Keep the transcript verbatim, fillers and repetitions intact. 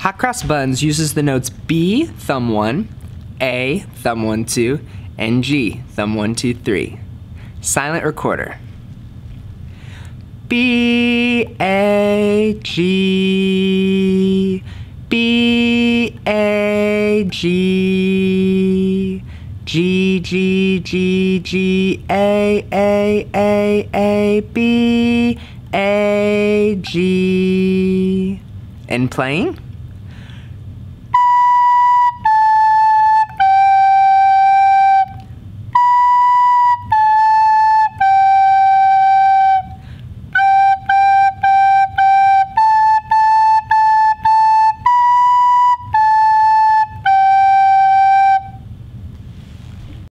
Hot Cross Buns uses the notes B, thumb one, A, thumb one, two, and G, thumb one, two, three. Silent recorder. B, A, G, B, A, G, G, G, G, G, A, A, A, A, B, A, G. And playing?